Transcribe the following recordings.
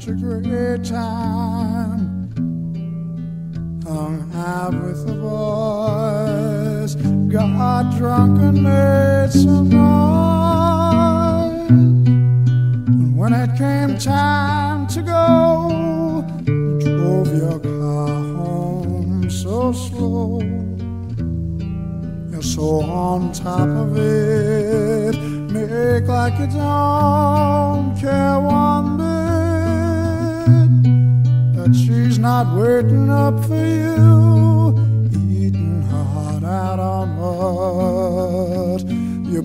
such a great time. Hung out with the boys, got drunk and made some noise. And when it came time to go, you drove your car home so slow. You're so on top of it, make like you don't care one bit that she's not waiting up for you, eating her heart out on mud. You're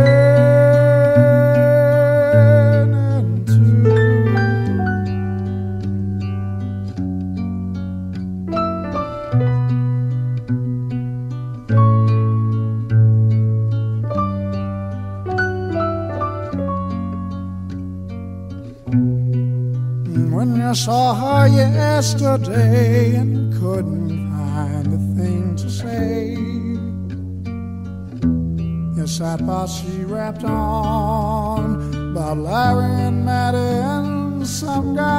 burning too. When you saw her yesterday and couldn't find a thing to say, you sat while she rapped on about Larry and Maddie and some guy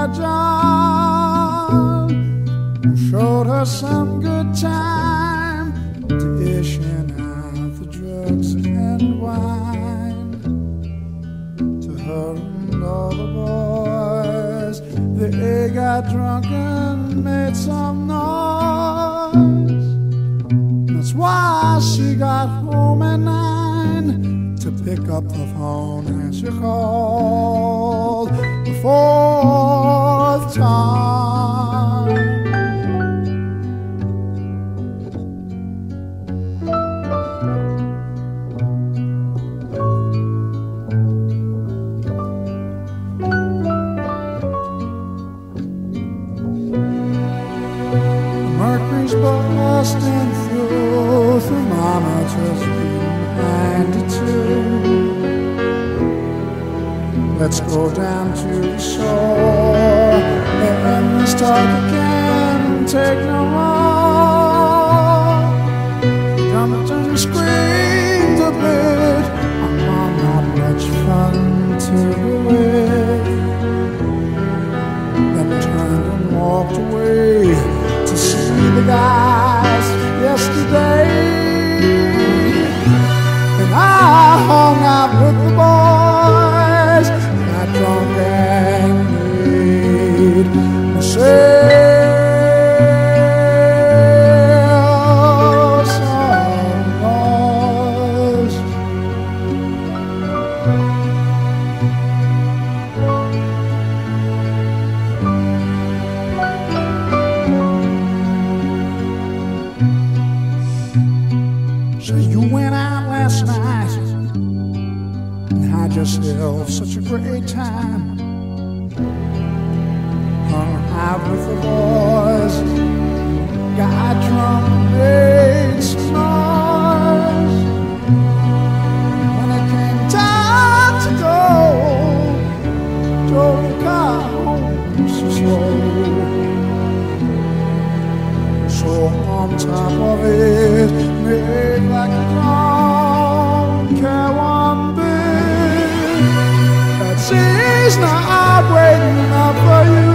John, who showed her some good time, dishing out the drugs and wine to her and all the boys. They got drunk and made some noise. That's why she got home at 9 to pick up the phone and she called the 4th time. Mercury's busting through, thermometers reading 92. Let's go down to the shore and this talk can't take no more. Jumped and screamed a bit, I'm not much fun to be with. Then turned and walked away to see the guys yesterday. And I hung out with the boys, got drunk and made myself some noise. So you went out last night and had yourself such a great time. Hung out with the boys, got drunk and made some noise. When it came time to go, drove the car home so slow. So on top of it, made like you don't care one bit that she's not waiting up for you.